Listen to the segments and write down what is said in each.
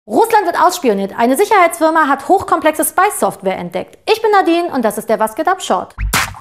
Russland wird ausspioniert. Eine Sicherheitsfirma hat hochkomplexe Spy-Software entdeckt. Ich bin Nadine und das ist der Was geht ab Short.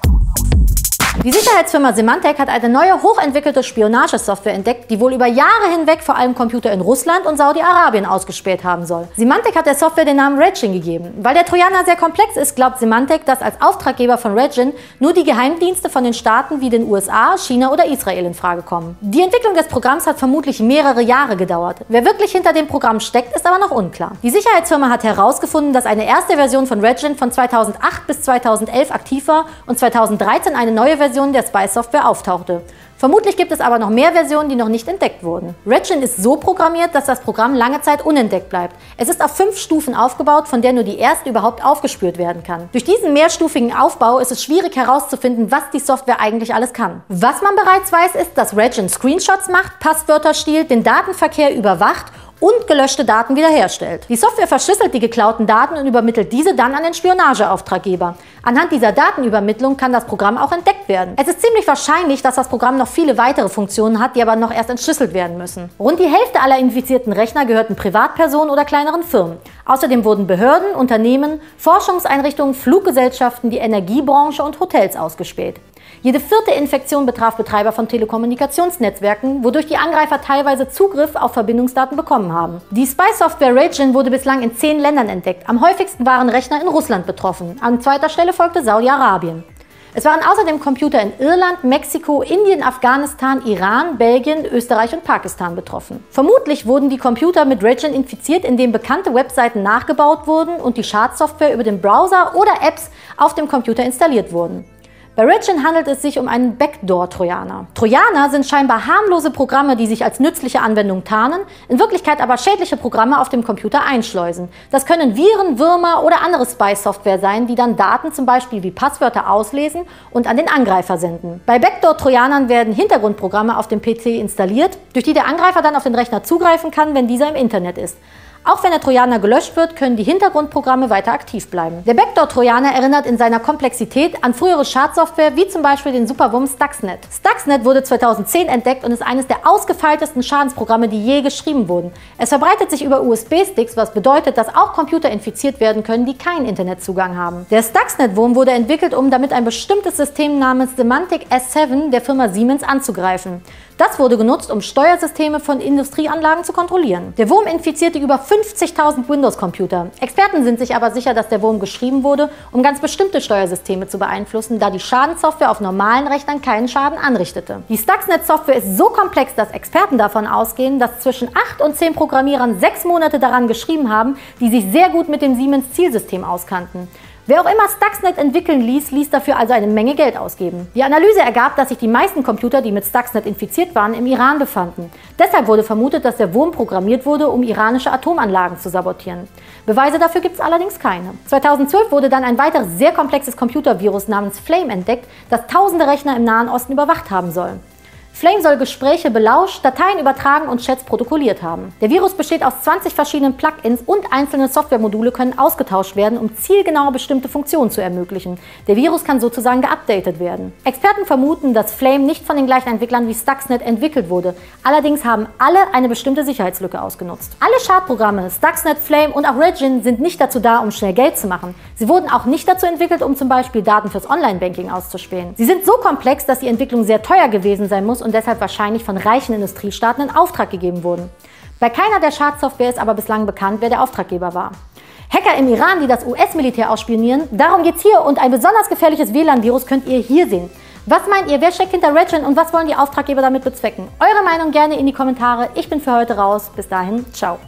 Die Sicherheitsfirma Symantec hat eine neue, hochentwickelte Spionagesoftware entdeckt, die wohl über Jahre hinweg vor allem Computer in Russland und Saudi-Arabien ausgespäht haben soll. Symantec hat der Software den Namen Regin gegeben. Weil der Trojaner sehr komplex ist, glaubt Symantec, dass als Auftraggeber von Regin nur die Geheimdienste von den Staaten wie den USA, China oder Israel in Frage kommen. Die Entwicklung des Programms hat vermutlich mehrere Jahre gedauert. Wer wirklich hinter dem Programm steckt, ist aber noch unklar. Die Sicherheitsfirma hat herausgefunden, dass eine erste Version von Regin von 2008 bis 2011 aktiv war und 2013 eine neue Version der Spy-Software auftauchte. Vermutlich gibt es aber noch mehr Versionen, die noch nicht entdeckt wurden. Regin ist so programmiert, dass das Programm lange Zeit unentdeckt bleibt. Es ist auf 5 Stufen aufgebaut, von der nur die erste überhaupt aufgespürt werden kann. Durch diesen mehrstufigen Aufbau ist es schwierig herauszufinden, was die Software eigentlich alles kann. Was man bereits weiß, ist, dass Regin Screenshots macht, Passwörter stiehlt, den Datenverkehr überwacht und gelöschte Daten wiederherstellt. Die Software verschlüsselt die geklauten Daten und übermittelt diese dann an den Spionageauftraggeber. Anhand dieser Datenübermittlung kann das Programm auch entdeckt werden. Es ist ziemlich wahrscheinlich, dass das Programm noch viele weitere Funktionen hat, die aber noch erst entschlüsselt werden müssen. Rund die Hälfte aller infizierten Rechner gehörten Privatpersonen oder kleineren Firmen. Außerdem wurden Behörden, Unternehmen, Forschungseinrichtungen, Fluggesellschaften, die Energiebranche und Hotels ausgespäht. Jede 4. Infektion betraf Betreiber von Telekommunikationsnetzwerken, wodurch die Angreifer teilweise Zugriff auf Verbindungsdaten bekommen haben. Die Spy-Software Regin wurde bislang in 10 Ländern entdeckt. Am häufigsten waren Rechner in Russland betroffen. An zweiter Stelle folgte Saudi-Arabien. Es waren außerdem Computer in Irland, Mexiko, Indien, Afghanistan, Iran, Belgien, Österreich und Pakistan betroffen. Vermutlich wurden die Computer mit Regin infiziert, indem bekannte Webseiten nachgebaut wurden und die Schadsoftware über den Browser oder Apps auf dem Computer installiert wurden. Bei Regin handelt es sich um einen Backdoor-Trojaner. Trojaner sind scheinbar harmlose Programme, die sich als nützliche Anwendung tarnen, in Wirklichkeit aber schädliche Programme auf dem Computer einschleusen. Das können Viren, Würmer oder andere Spy-Software sein, die dann Daten zum Beispiel wie Passwörter auslesen und an den Angreifer senden. Bei Backdoor-Trojanern werden Hintergrundprogramme auf dem PC installiert, durch die der Angreifer dann auf den Rechner zugreifen kann, wenn dieser im Internet ist. Auch wenn der Trojaner gelöscht wird, können die Hintergrundprogramme weiter aktiv bleiben. Der Backdoor-Trojaner erinnert in seiner Komplexität an frühere Schadsoftware, wie zum Beispiel den Superwurm Stuxnet. Stuxnet wurde 2010 entdeckt und ist eines der ausgefeiltesten Schadensprogramme, die je geschrieben wurden. Es verbreitet sich über USB-Sticks, was bedeutet, dass auch Computer infiziert werden können, die keinen Internetzugang haben. Der Stuxnet-Wurm wurde entwickelt, um damit ein bestimmtes System namens Symantec S7 der Firma Siemens anzugreifen. Das wurde genutzt, um Steuersysteme von Industrieanlagen zu kontrollieren. Der Wurm infizierte über 50.000 Windows-Computer. Experten sind sich aber sicher, dass der Wurm geschrieben wurde, um ganz bestimmte Steuersysteme zu beeinflussen, da die Schadenssoftware auf normalen Rechnern keinen Schaden anrichtete. Die Stuxnet-Software ist so komplex, dass Experten davon ausgehen, dass zwischen 8 und 10 Programmierern 6 Monate daran geschrieben haben, die sich sehr gut mit dem Siemens-Zielsystem auskannten. Wer auch immer Stuxnet entwickeln ließ dafür also eine Menge Geld ausgeben. Die Analyse ergab, dass sich die meisten Computer, die mit Stuxnet infiziert waren, im Iran befanden. Deshalb wurde vermutet, dass der Wurm programmiert wurde, um iranische Atomanlagen zu sabotieren. Beweise dafür gibt es allerdings keine. 2012 wurde dann ein weiteres sehr komplexes Computervirus namens Flame entdeckt, das tausende Rechner im Nahen Osten überwacht haben soll. Flame soll Gespräche belauscht, Dateien übertragen und Chats protokolliert haben. Der Virus besteht aus 20 verschiedenen Plugins und einzelne Softwaremodule können ausgetauscht werden, um zielgenau bestimmte Funktionen zu ermöglichen. Der Virus kann sozusagen geupdatet werden. Experten vermuten, dass Flame nicht von den gleichen Entwicklern wie Stuxnet entwickelt wurde. Allerdings haben alle eine bestimmte Sicherheitslücke ausgenutzt. Alle Schadprogramme, Stuxnet, Flame und auch Regin sind nicht dazu da, um schnell Geld zu machen. Sie wurden auch nicht dazu entwickelt, um zum Beispiel Daten fürs Online-Banking auszuspähen. Sie sind so komplex, dass die Entwicklung sehr teuer gewesen sein muss und deshalb wahrscheinlich von reichen Industriestaaten in Auftrag gegeben wurden. Bei keiner der Schadsoftware ist aber bislang bekannt, wer der Auftraggeber war. Hacker im Iran, die das US-Militär ausspionieren, darum geht's hier und ein besonders gefährliches WLAN-Virus könnt ihr hier sehen. Was meint ihr, wer steckt hinter Regin und was wollen die Auftraggeber damit bezwecken? Eure Meinung gerne in die Kommentare. Ich bin für heute raus. Bis dahin, ciao.